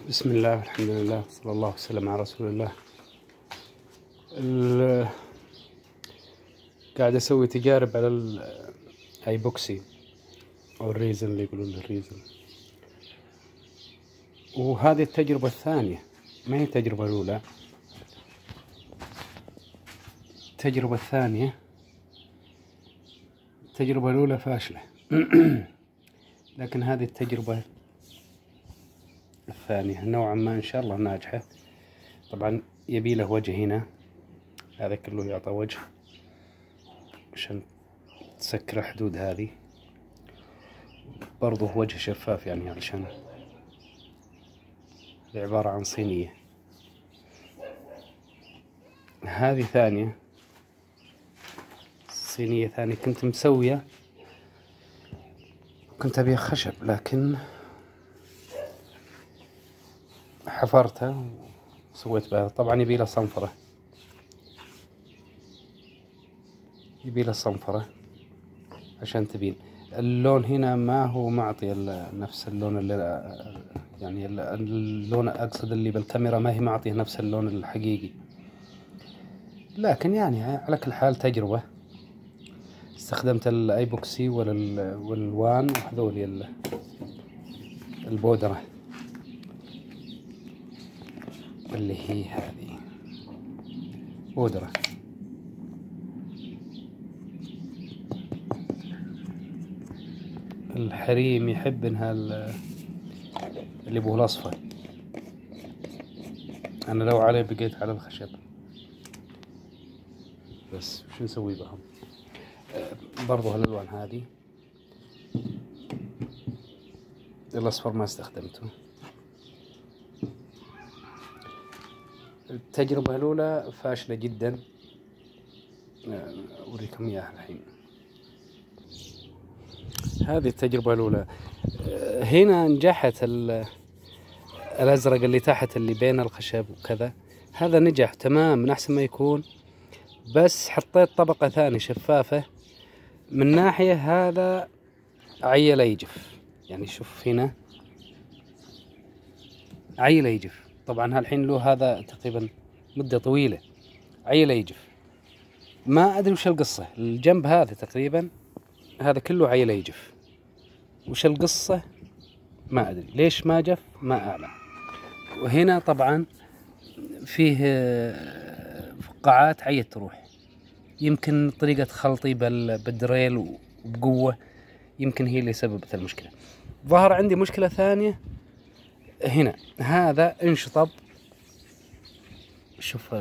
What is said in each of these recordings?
بسم الله والحمد لله صلى الله وسلم على رسول الله. قاعد أسوي تجارب على الأيبوكسي أو الريزن اللي يقولون الريزن، وهذه التجربة الثانية، ما هي التجربة الأولى. التجربة الثانية، التجربة الأولى فاشلة لكن هذه التجربة الثانية نوعا ما إن شاء الله ناجحة. طبعا يبي له وجه هنا، هذا كله يعطى وجه عشان تسكر الحدود هذه، برضه وجه شفاف يعني علشان عبارة عن صينية. هذه ثانية، صينية ثانية كنت مسوية، كنت أبيها خشب لكن حفرتها وسويت بها. طبعا يبي لها صنفرة، يبي لها صنفرة عشان تبين اللون. هنا ما هو معطي نفس اللون اللي يعني اللون، أقصد اللي بالكاميرا ما هي معطيه نفس اللون الحقيقي، لكن يعني على كل حال تجربة. استخدمت الايبوكسي والوان وهذول البودرة اللي هي هذه بودرة. الحريم يحب انها اللي بوه الاصفر، انا لو عليه بقيت على الخشب بس شو نسوي بهم. برضو هالالوان هذه، الاصفر ما استخدمته. التجربة الاولى فاشلة جدا، اوريكم اياها الحين. هذه التجربة الاولى. هنا نجحت الازرق اللي تحت اللي بين الخشب وكذا، هذا نجح تمام من احسن ما يكون، بس حطيت طبقة ثانية شفافة من ناحية، هذا عيل يجف. يعني شوف هنا عيل يجف. طبعا هالحين له هذا تقريبا مدة طويلة عيل يجف، ما أدري وش القصة. الجنب هذا تقريبا هذا كله عيل يجف، وش القصة ما أدري ليش ما جف، ما أعلم. وهنا طبعا فيه فقاعات عيت تروح، يمكن طريقة خلطي بالدريل وبقوة، يمكن هي اللي سببت المشكلة. ظهر عندي مشكلة ثانية هنا، هذا انشطب. شوف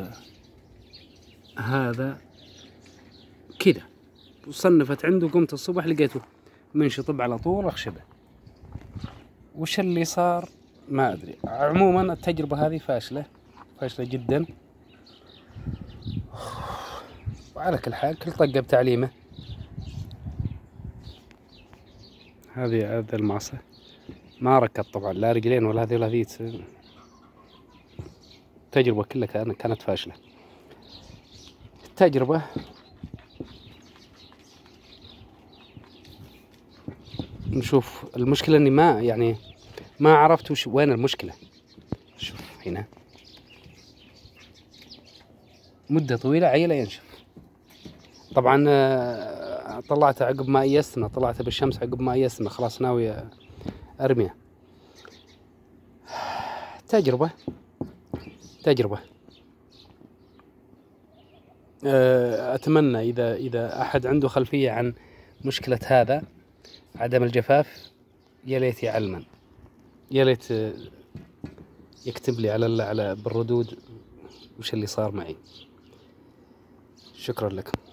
هذا كده، وصنفت عنده، قمت الصبح لقيته منشطب على طول أخشبه. وش اللي صار ما أدري. عموما التجربة هذه فاشلة، فاشلة جدا. وعلى كل حال كل طقة بتعليمه. هذا المعصة ما ركب طبعا، لا رجلين ولا هذه ولا هذه. التجربة كلها كانت فاشلة. التجربة نشوف المشكلة اني ما عرفت وين المشكلة. شوف هنا مدة طويلة عيلة ينشف. طبعا طلعته عقب ما أيسنا، طلعته بالشمس عقب ما أيسنا، خلاص ناوي أرميه. تجربة أتمنى إذا أحد عنده خلفية عن مشكلة هذا عدم الجفاف، يا ليت يعلمن، يا ليت يكتب لي على بالردود وش اللي صار معي. شكرا لكم.